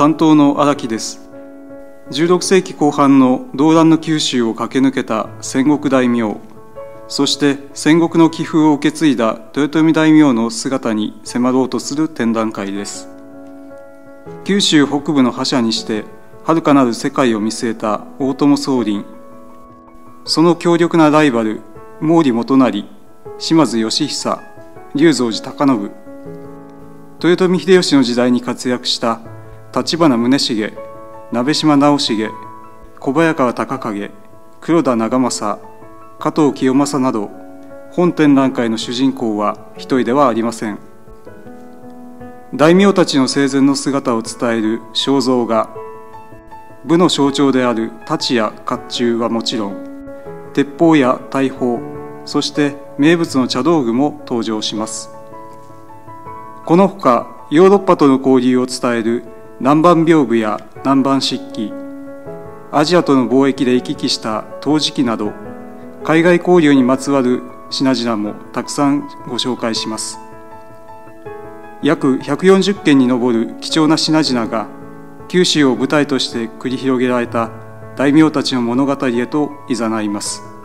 担当の荒木です。16世紀後半の動乱の九州を駆け抜けた戦国大名、そして戦国の気風を受け継いだ豊臣大名の姿に迫ろうとする展覧会です。九州北部の覇者にして遥かなる世界を見据えた大友宗麟、その強力なライバル毛利元就、島津義久、龍造寺隆信、豊臣秀吉の時代に活躍した立花宗茂、鍋島直茂、小早川隆景、黒田長政、加藤清正など、本展覧会の主人公は一人ではありません。大名たちの生前の姿を伝える肖像画、武の象徴である太刀や甲冑はもちろん、鉄砲や大砲、そして名物の茶道具も登場します。このほかヨーロッパとの交流を伝える南蛮屏風や南蛮漆器、アジアとの貿易で行き来した陶磁器など、海外交流にまつわる品々もたくさんご紹介します。約140件に上る貴重な品々が九州を舞台として繰り広げられた大名たちの物語へと誘います。